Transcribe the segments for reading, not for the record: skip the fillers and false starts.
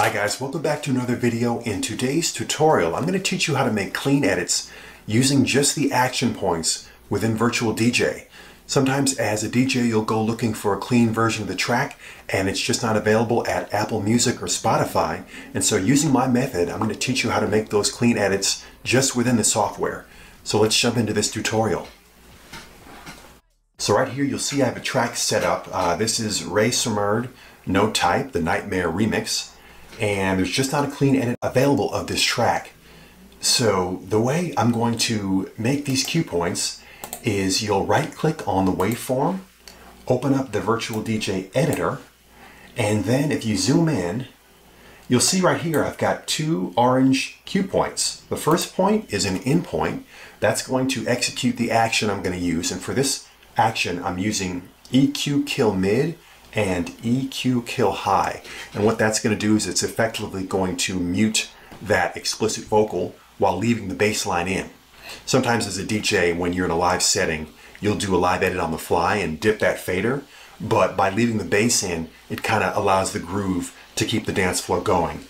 Hi guys, welcome back to another video. In today's tutorial, I'm going to teach you how to make clean edits using just the action points within Virtual DJ. Sometimes as a DJ, you'll go looking for a clean version of the track and it's just not available at Apple Music or Spotify. And so using my method, I'm going to teach you how to make those clean edits just within the software. So let's jump into this tutorial. So right here, you'll see I have a track set up. This is Rae Sremmurd, No Type, the Nightmare remix. And there's just not a clean edit available of this track. So the way I'm going to make these cue points is you'll right click on the waveform, open up the Virtual DJ editor, and then if you zoom in, you'll see right here I've got two orange cue points. The first point is an in point. That's going to execute the action I'm going to use, and for this action I'm using EQ kill mid and EQ kill high. And what that's going to do is it's effectively going to mute that explicit vocal while leaving the bass line in. Sometimes as a DJ, when you're in a live setting, you'll do a live edit on the fly and dip that fader, but by leaving the bass in, it kind of allows the groove to keep the dance floor going.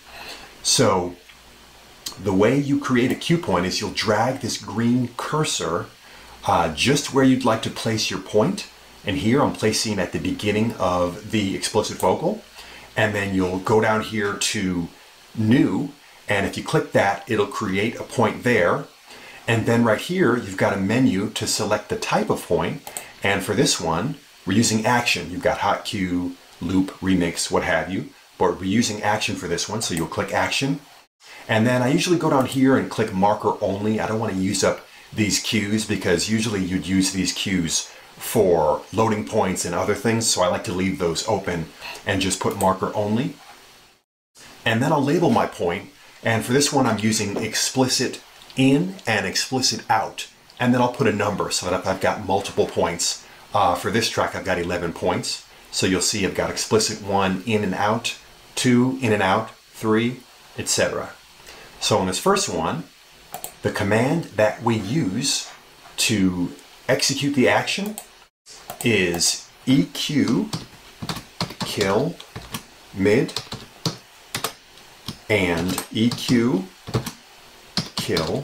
So the way you create a cue point is you'll drag this green cursor just where you'd like to place your point. And here I'm placing at the beginning of the explicit vocal. And then you'll go down here to New, and if you click that, it'll create a point there. And then right here, you've got a menu to select the type of point. And for this one, we're using action. You've got hot cue, loop, remix, what have you. But we're using action for this one, so you'll click action. And then I usually go down here and click marker only. I don't want to use up these cues because usually you'd use these cues for loading points and other things, so I like to leave those open and just put marker only. And then I'll label my point, and for this one I'm using explicit in and explicit out, and then I'll put a number so that if I've got multiple points. For this track I've got 11 points, so you'll see I've got explicit 1 in and out, 2 in and out, 3, etc. So on this first one, the command that we use to execute the action is EQ kill mid and EQ kill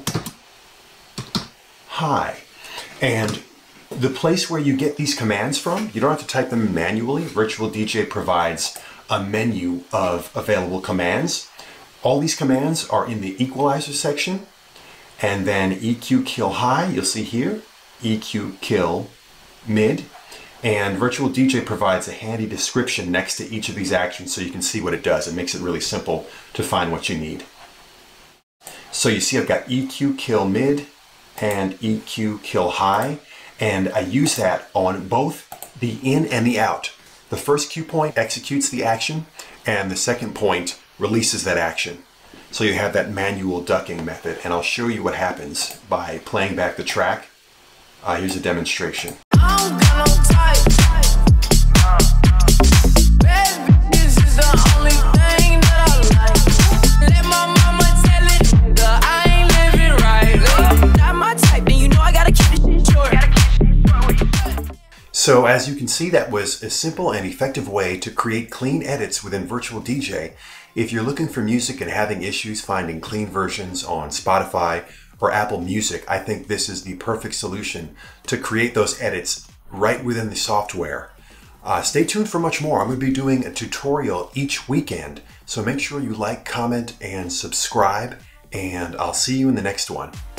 high. And the place where you get these commands from, you don't have to type them manually. Virtual DJ provides a menu of available commands. All these commands are in the equalizer section, and then EQ kill high, you'll see here, EQ kill mid, and Virtual DJ provides a handy description next to each of these actions so you can see what it does. It makes it really simple to find what you need. So you see I've got EQ kill mid and EQ kill high, and I use that on both the in and the out. The first cue point executes the action and the second point releases that action. So you have that manual ducking method, and I'll show you what happens by playing back the track. Here's a demonstration. So as you can see, that was a simple and effective way to create clean edits within Virtual DJ. If you're looking for music and having issues finding clean versions on Spotify or Apple Music, I think this is the perfect solution to create those edits right within the software. Stay tuned for much more. I'm going to be doing a tutorial each weekend, so make sure you like, comment, and subscribe, and I'll see you in the next one.